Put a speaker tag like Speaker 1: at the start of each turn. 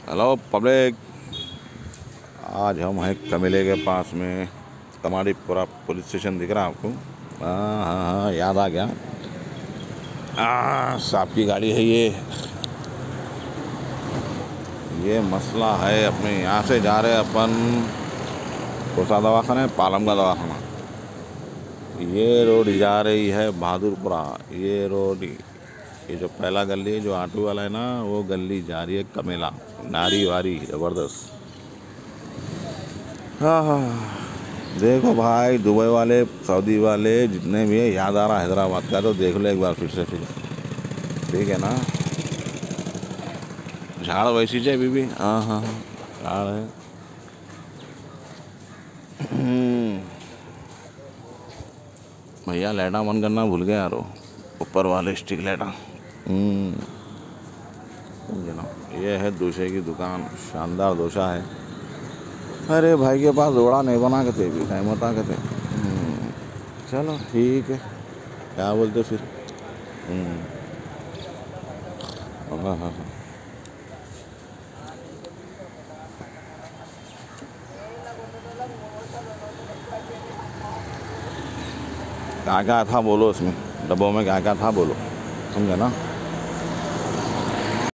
Speaker 1: Hello public, आज हम हैं कमेले के पास में। कमाड़ीपुरा पुलिस स्टेशन दिख रहा है आपको? हाँ हाँ हाँ, याद आ गया। साहब की गाड़ी है ये मसला है। अपने यहाँ से जा रहे अपन कौन सा दवाखाना है? पालम का दवाखाना। ये रोड जा रही है बहादुरपुरा। ये रोड, ये जो पहला गली है जो ऑटो वाला है ना, वो गली जा रही है कमेला। नारी वारी ज़बरदस्त। हाँ हाँ, देखो भाई, दुबई वाले, सऊदी वाले जितने भी है, याद आ रहा हैदराबाद का, तो देख लो एक बार फिर से। ठीक है ना? झाड़ वैसी है बीबी। हाँ हाँ हाँ, झाड़ है। भैया लाइटा बंद करना भूल गए यारो, ऊपर वाले स्टिक लाइटा। समझे ना? ये है डोसे की दुकान, शानदार डोसा है। अरे भाई के पास जोड़ा नहीं बना के थे भी, नहीं बता के थे। चलो ठीक है, क्या बोलते फिर। हाँ हाँ, क्या क्या था बोलो उसमें, डब्बों में क्या क्या था बोलो, समझे ना?